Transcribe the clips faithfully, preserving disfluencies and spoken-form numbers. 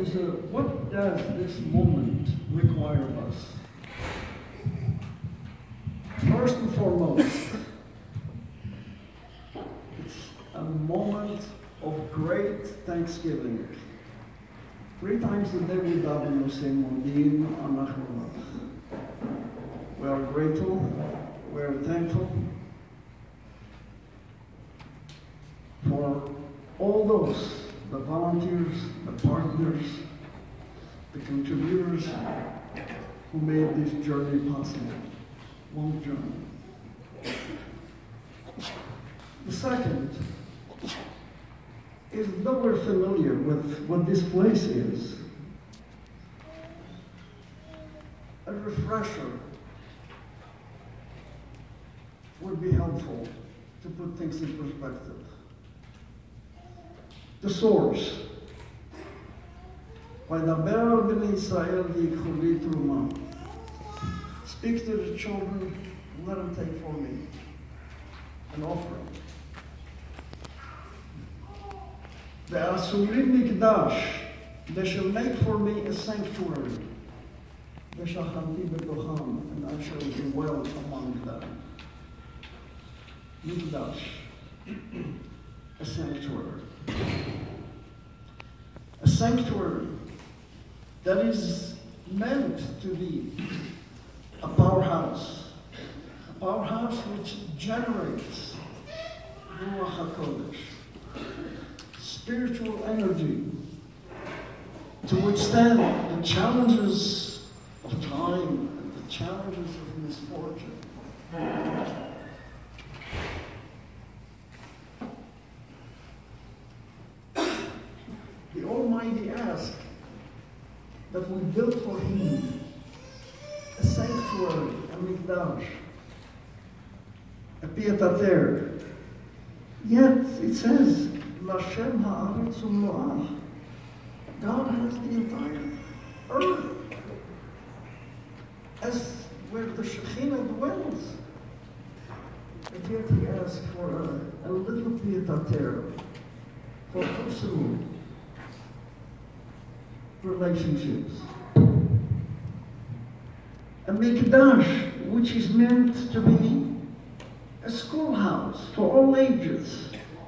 is, uh, what does this moment require of us? First and foremost, it's a moment of great thanksgiving. Three times a day we daven and say, Modim Anachnu Lach. We are grateful, we are thankful for all those, the volunteers, the partners, the contributors who made this journey possible. Long journey. The second is, though we're familiar with what this place is, a refresher would be helpful to put things in perspective. The source. Vaydaber b'nei Yisrael v'yikchu li truma. Speak to the children, and let them take for me an offering. Ve'asurim mikdash, they shall make for me a sanctuary. Ve'shachanti b'tocham, and I shall dwell among them. Mikdash, a sanctuary. A sanctuary that is meant to be a powerhouse, a powerhouse which generates Ruach HaKodesh, spiritual energy to withstand the challenges of time and the challenges of misfortune. The Almighty asked that we build for Him a sanctuary, a mikdash, a pied-à-terre. Yet it says, L'Hashem ha'aretz u'mlo'ah. God has the entire earth as where the Shekhinah dwells. And yet He asked for a, a little pied-à-terre for personal relationships. A mikdash, which is meant to be a schoolhouse for all ages.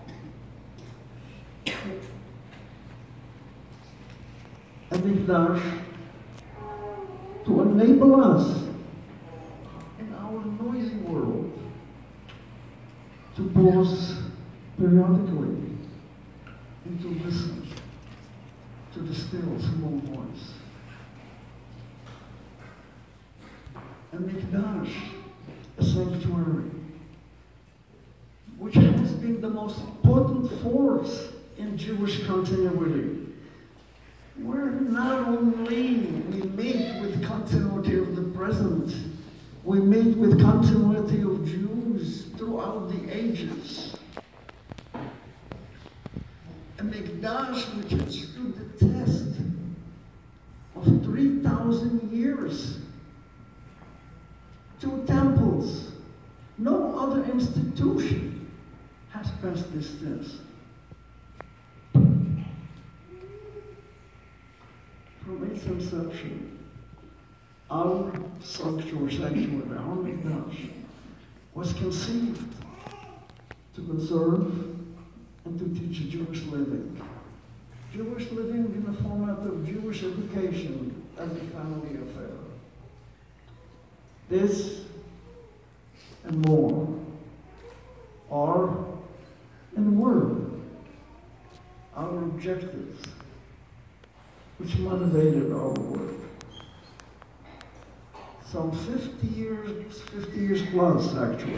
A mikdash to enable us in our noisy world to pause periodically and to listen to the still small voice. A mikdash, a sanctuary, which has been the most potent force in Jewish continuity, where not only we meet with continuity of the present, we meet with continuity of Jews throughout the ages. A mikdash which has stood the test of three thousand years. Two temples. No other institution has passed this test. From its inception, our sanctuary, sanctuary, our mikdash, was conceived to conserve and to teach Jewish living. Jewish living in the format of Jewish education as a family affair. This and more are and were our objectives, which motivated our work. Some fifty years, fifty years plus actually,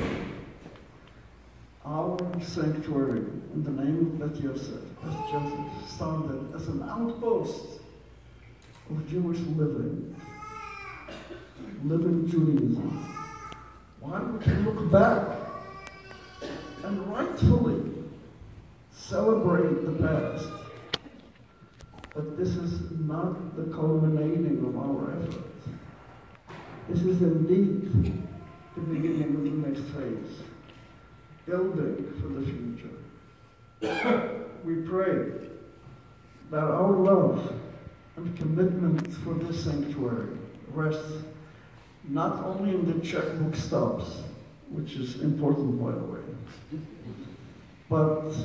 our sanctuary in the name of Bet Yosef, as Joseph started as an outpost of Jewish living, living Judaism. Why we can look back and rightfully celebrate the past, but this is not the culminating of our effort. This is indeed the beginning of the next phase, building for the future. We pray that our love and commitment for this sanctuary rests not only in the checkbook stubs, which is important, by the way, but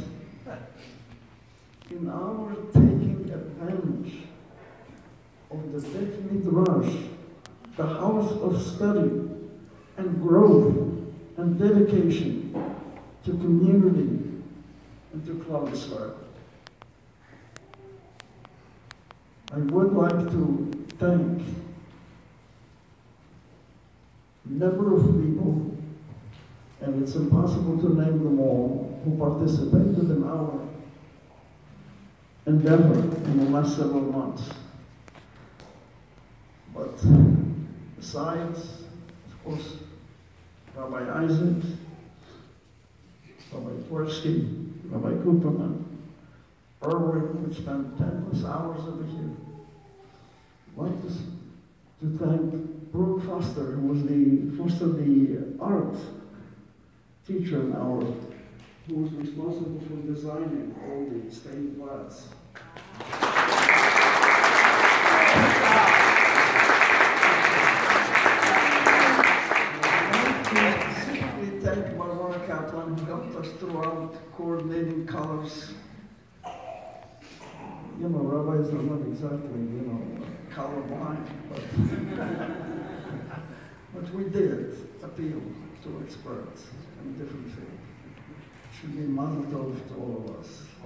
in our taking advantage of the Beit Midrash, the house of study and growth and dedication to community and to Klal Yisrael. I would like to thank a number of people, and it's impossible to name them all, who participated in our endeavor in the last several months. But besides, of course, Rabbi Isaac, Rabbi Tversky, Rabbi Cooperman, Erwin, who spent ten plus hours over here. I'd like to, to thank Brooke Foster, who was the first of the art teacher in our, who was responsible for designing all the stained glass. Thank Barbara Kaplan, who helped us throughout coordinating colors. You know, rabbis are not exactly, you know, colorblind, but, but we did appeal to experts in different fields. It should be mazel tov to all of us.